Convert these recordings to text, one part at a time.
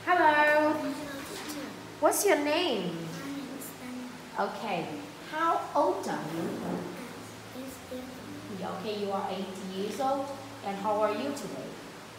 Hello. What's your name? My name is Danny. Okay. How old are you? It's different. Okay, you are 8 years old. And how are you today?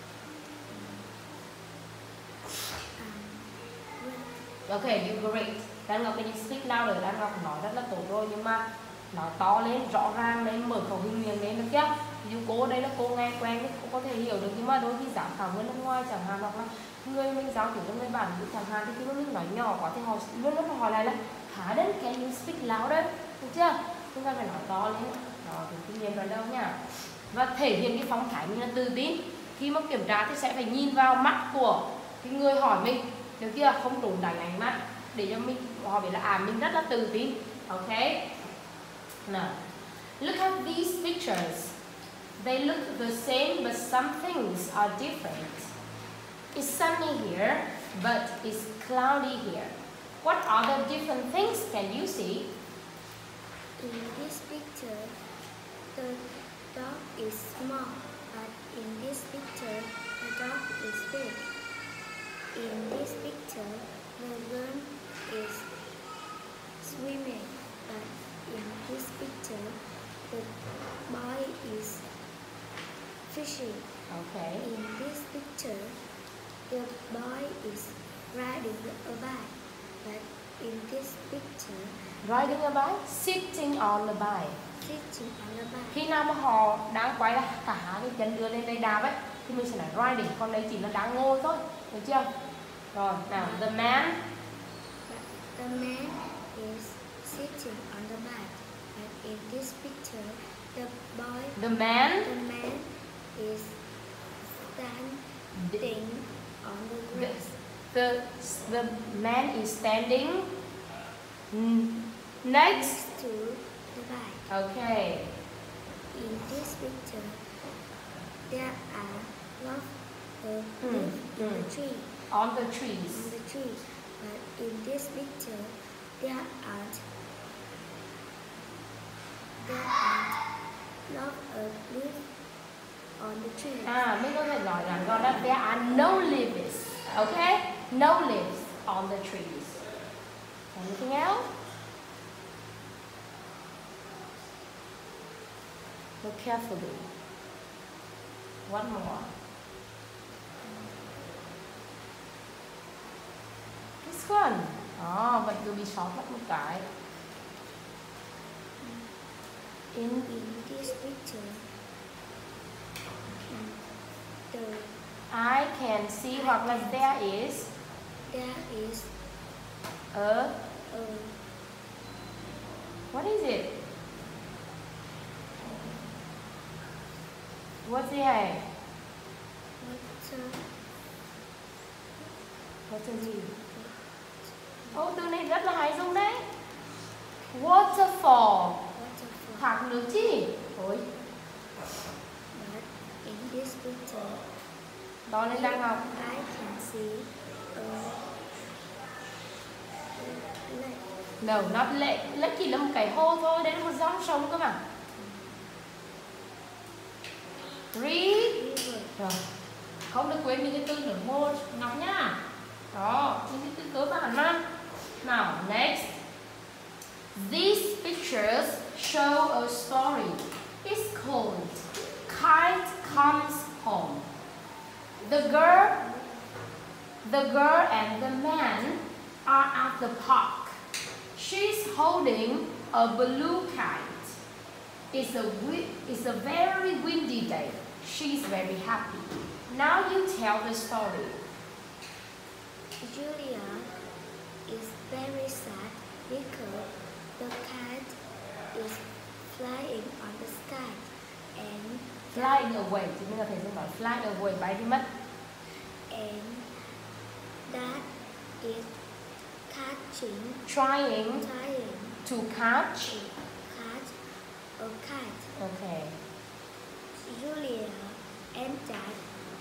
Good. Okay, you're great. Đan Ngọc, can you speak louder? Đan Ngọc nói rất là tốt rồi, nhưng mà nói to lên, rõ ràng lên, mở khẩu hình miệng lên được chưa? Ví dụ cô ở đây là cô nghe quen thì cô có thể hiểu được, nhưng mà đôi khi giám khảo người nước ngoài chẳng hạn, hoặc là người mình giáo kiểu cho người bản ngữ chẳng hạn, thì khi mà mình nói nhỏ quá thì họ luôn luôn hỏi lại là Pardon, can you speak louder? Được chưa? Chúng ta phải nói to lên. Đó, thì kinh nghiệm rồi đâu nha. Và thể hiện cái phong thái mình là tự tin. Khi mà kiểm tra thì sẽ phải nhìn vào mắt của cái người hỏi mình, được chưa? Không trốn tránh ánh mắt để cho mình họ biết là mình rất là tự tin. Okay? Now, look at these pictures. They look the same, but some things are different. It's sunny here, but it's cloudy here. What are the different things can you see? In this picture, the dog is small, but in this picture, the dog is big. In this picture, the girl is swimming, but in this picture, the boy is fishing. Okay. In this picture, the boy is riding a bike, but in this picture, Riding a bike, sitting on the bike. sitting on the bike. Khi nào mà họ đang quay là cả hai cái chân đưa lên đây đạp ấy, thì mình sẽ nói riding, còn đây chỉ là đang ngồi thôi, được chưa? Rồi, nào, the man. The man is sitting on the bike, but in this picture, the man is standing on the grass. The man is standing next. To the bike. Okay. In this picture, there are lots of leaves in the tree. On the trees. On the tree. But in this picture, there aren't lots of leaves on the tree. Mình có thể nói rằng gọi là there are no leaves. Okay? No leaves on the trees. Anything else? Look carefully. One more. This one. Vẫn cứ bị sót mất một cái. In this picture, I can see hoặc là there is a what is it? What's there? What's the gì? Từ này rất là hay dùng đấy. Waterfall. Thác nước chi? Ôi. But in this picture, Đó nên đang học. I can see a lake. No, not lake. Lake chỉ là một cái hồ thôi, đấy là một dòng sông cơ mà. River. Rồi. Không được quên những cái từ nữa một Ngọc nhá. Đó, những cái từ cơ bản mà. Now, next. These pictures show a story. It's called Kite Comes Home. The girl and the man are at the park. She's holding a blue kite. It's a very windy day. She's very happy. Now you tell the story. Julia is very sad because the cat is flying on the sky and Flying away. Thì mình có thể dùng nói fly away, bay đi mất. And that is Trying to catch a kite. Okay. Julia and Dad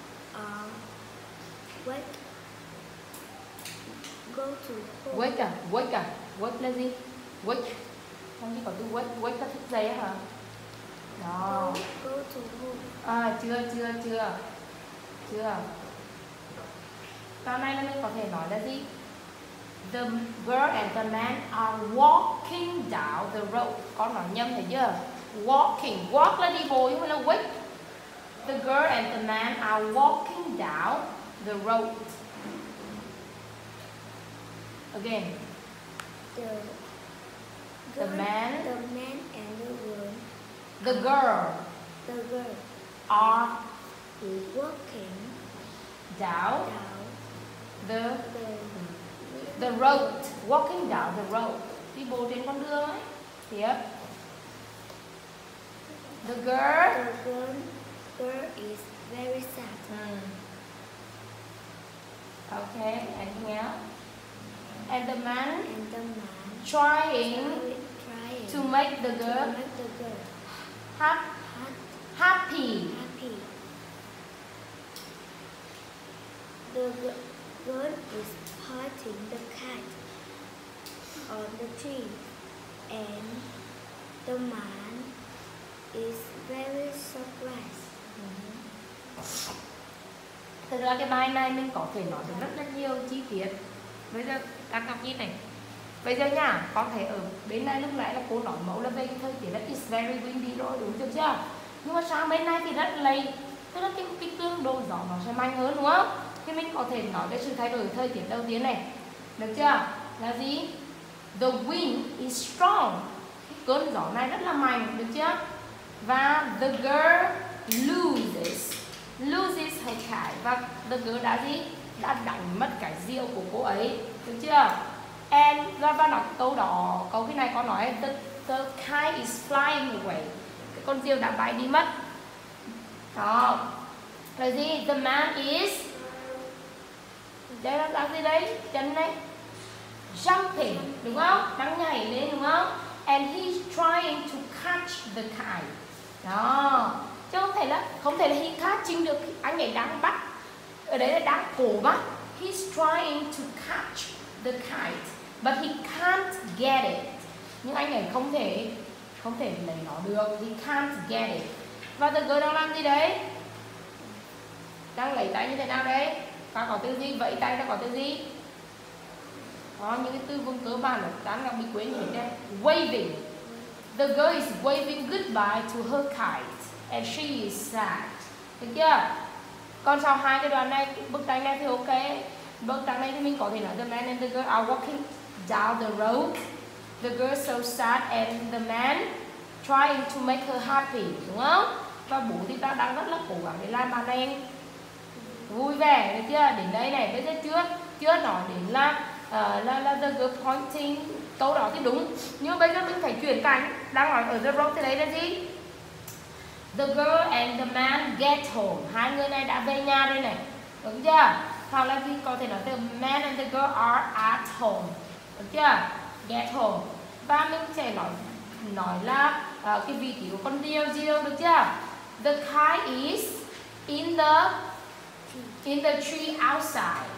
go to home. Wake là gì? Wake. Không chỉ có từ wake là thức dậy á hả? Đó. Go to home. Chưa. Đoạn này là mình có thể nói là gì? The girl and the man are walking down the road. Con nói nhầm thấy chưa? Walking, walk là đi bộ chứ không phải là walk. The girl and the man are walking down the road. Again. The man and the girl. The girl are Walking down down the road. Walking down the road. Đi bộ trên con đường ấy. Tiếp. The girl is very sad. Okay, anything else? And the man trying trying to make the girl happy. happy. The girl is patting the cat on the tree, and the man is very surprised. Thực ra cái bài này mình có thể nói được rất là nhiều chi tiết. Bây giờ các học nhìn này. Bây giờ nha, con thấy ở bên này lúc nãy là cô nói mẫu là về cái thời tiết là it's very windy rồi, đúng chưa? Nhưng mà sang bên này thì rất lầy, tức là cái cường độ gió nó sẽ mạnh hơn, đúng không? Thì mình có thể nói cái sự thay đổi thời tiết đầu tiên này, được chưa? Là gì? The wind is strong. Cơn gió này rất là mạnh, được chưa? Và the girl loses her kite. Và the girl đã gì? Đã đánh mất cái diều của cô ấy, được chưa? And và nói câu khi này có nói the kite is flying away. Cái con diều đã bay đi mất. Đó. Là gì? The man is, đây là làm gì đấy? Chân này jumping, đúng không? Đang nhảy lên, đúng không? And he's trying to catch the kite. Đó. Chứ không thể là he catching được, anh ấy đang bắt. Ở đấy là đang cố bắt. He's trying to catch the kite, but he can't get it. Nhưng anh ấy không thể lấy nó được. He can't get it. Và the girl đang làm gì đấy? Đang lấy tay như thế nào đấy? Ta có từ gì? Vẫy tay ta có từ gì? Đó, những cái từ vựng cơ bản là ta đang bị quên hết đây. Waving. The girl is waving goodbye to her kite and she is sad. Được chưa? Còn sau hai cái đoạn này, bức tranh này thì ok. Bức tranh này thì mình có thể nói the man and the girl are walking down the road. The girl so sad and the man trying to make her happy, đúng không? Và bố thì ta đang rất là cố gắng để làm bạn này vui vẻ, được chưa? Đến đây này, bây giờ chưa nói đến là the girl pointing, câu đó thì đúng. Nhưng bây giờ mình phải chuyển cảnh, đang nói ở the road thì đấy là gì? The girl and the man get home. Hai người này đã về nhà đây này, đúng chưa? Hoặc là thì có thể nói the man and the girl are at home, được chưa? Get home. Và mình sẽ nói là cái vị trí của con diều, được chưa? The kite is in the tree outside.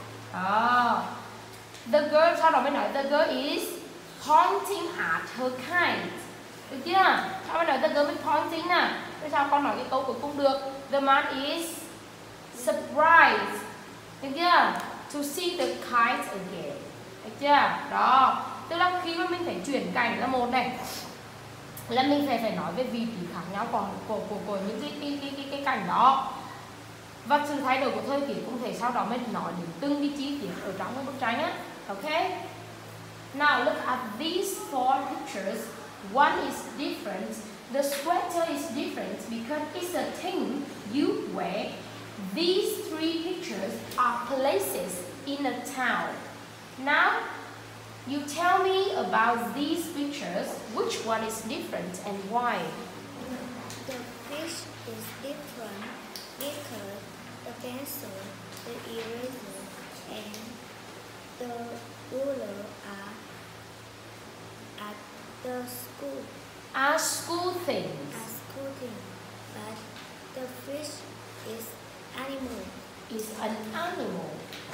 The girl, sau đó mới nói the girl is pointing at her kite, được chưa? Sau mới nói the girl is pointing nè. Bây giờ con nói cái câu cuối cùng được. The man is surprised, được chưa? To see the kite again, được chưa? Đó, tức là khi mà mình phải chuyển cảnh là một này, là mình phải nói về vị trí khác nhau của những cái cảnh đó. Và sự thay đổi của thời tiết cũng thể sau đó mới nói đến từng cái chi tiết ở trong cái bức tranh á. Okay? Now look at these four pictures. One is different. The sweater is different because it's a thing you wear. These three pictures are places in a town. Now you tell me about these pictures. Which one is different and why? The fish is different because the pencil, the eraser, and the ruler are at the school. Are school things. But the fish is animal. Is an animal.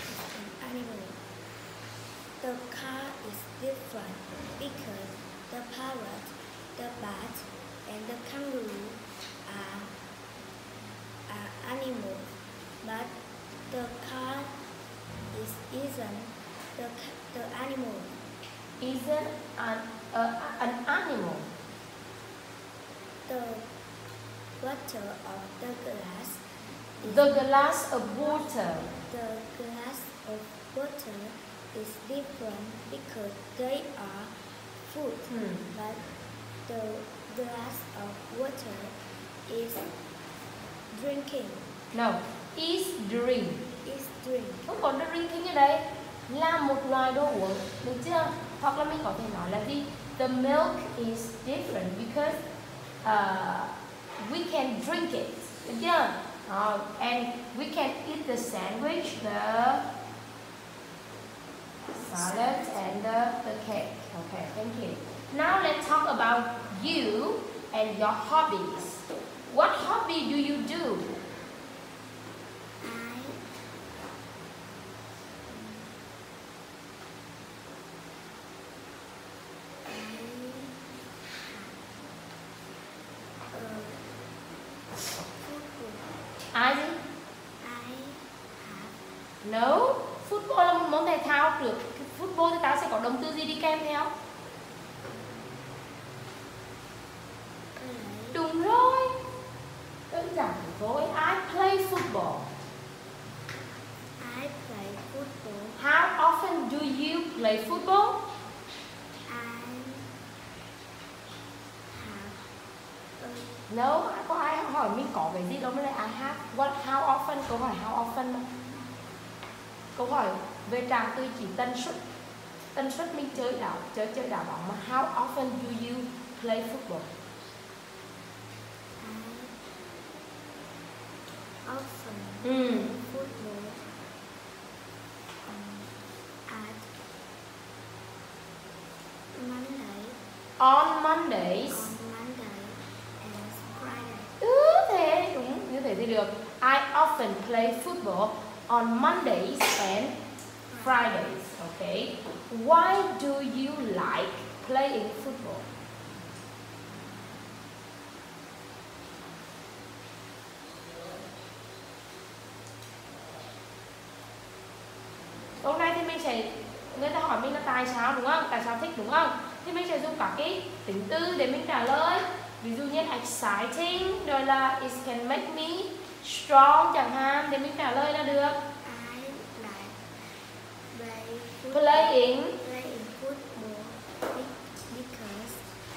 The car is different because the parrot, the bat, and the kangaroo are animals. But the car is isn't the animal. Isn't an animal. The water of the glass is The glass of water. the glass of water is different because they are food, but the glass of water is drinking. No, is drink. Is drink. Không có drinking ở đây là một loại đồ uống, được chưa? Hoặc là mình có thể nói là gì? The milk is different because we can drink it, được chưa? And we can eat the sandwich, the salad, and the cake. Okay, thank you. Now let's talk about you and your hobbies. What hobby do you do? Ai gì? No, football là một môn thể thao. Trước football thì ta sẽ có động từ gì đi kèm theo? Đúng rồi, đơn giản thôi. I play football. I play football. How often do you play football? No, có ai hỏi mình có cái gì đâu mới là I have. What, how often? Câu hỏi how often mà. Câu hỏi về trạng từ chỉ tần suất. Tần suất mình chơi đá bóng mà how often do you play football? I often play football at Monday. On Mondays. Thế đúng, như thế thì được. I often play football on Mondays and Fridays. Okay. Why do you like playing football? Hôm nay thì mình sẽ, người ta hỏi mình là tại sao đúng không? Tại sao thích đúng không? Thì mình sẽ dùng các cái tính từ để mình trả lời. Ví dụ như exciting, rồi là it can make me strong chẳng hạn, để mình trả lời là được. I like Playing football because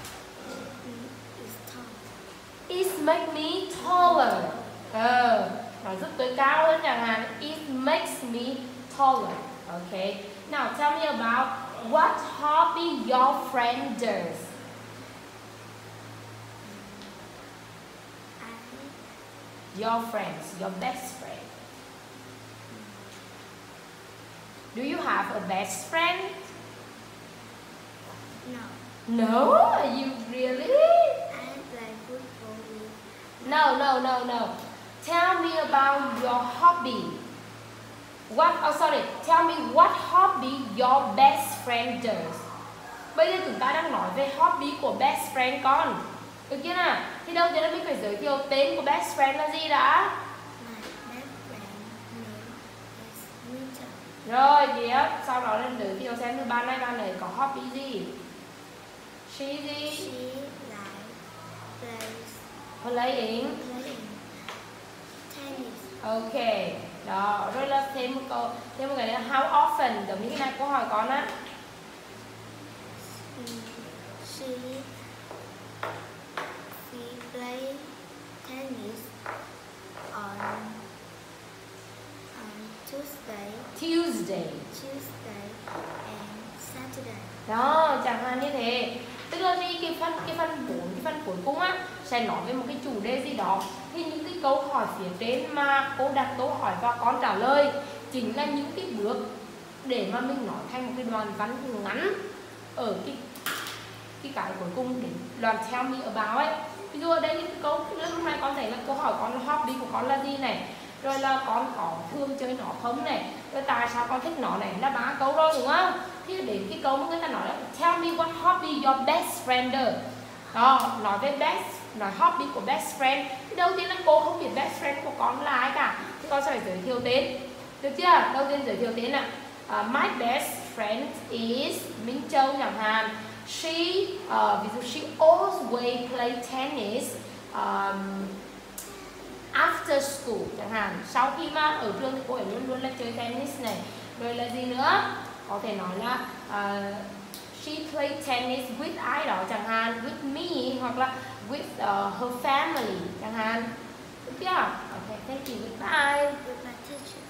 it's tall. It make me taller. Nó giúp tôi cao hơn chẳng hạn. It makes me taller. Okay. Now tell me about what hobby your friend does. Your friends, your best friend. Do you have a best friend? No. No? Are you really? I play football with. No. Tell me about your hobby. Tell me what hobby your best friend does. Bây giờ chúng ta đang nói về hobby của best friend con. Được chưa nào? Thì đầu tiên là mình phải giới thiệu tên của best friend là gì đã? My best friend name is Winter. Rồi, tiếp. Sau đó là giới thiệu xem bạn này có hobby gì. She gì? She likes Playing tennis. Ok. Đó, rồi là thêm một cái là how often, giống như cái này câu hỏi con á. She play tennis on Tuesday and Saturday. Đó, chẳng hạn như thế. Tức là cái phần cuối cùng á sẽ nói về một cái chủ đề gì đó. Thì những cái câu hỏi phía trên mà cô đặt câu hỏi và con trả lời chính là những cái bước để mà mình nói thành một cái đoạn văn ngắn ở cái cuối cùng để đoạn tell me about ấy. Ví dụ ở đây những cái câu lúc này con thấy là câu hỏi con là hobby của con là gì này, rồi là con có thường chơi nó không này, rồi tại sao con thích nó này, là 3 câu rồi đúng không? Thì đến cái câu mà người ta nói là tell me what hobby your best friend does. Đó, nói về nói hobby của best friend. Thì đầu tiên là cô không biết best friend của con là ai cả, thì con sẽ phải giới thiệu tên, được chưa? Đầu tiên giới thiệu tên ạ. My best friend is Minh Châu chẳng hạn. She ví dụ she always play tennis after school chẳng hạn. Sau khi mà ở trường thì cô ấy luôn luôn là chơi tennis này. Rồi là gì nữa? Có thể nói là she play tennis with ai đó chẳng hạn, with me hoặc là with her family chẳng hạn. Được chưa? Okay, thank you. Goodbye. Goodbye, teacher.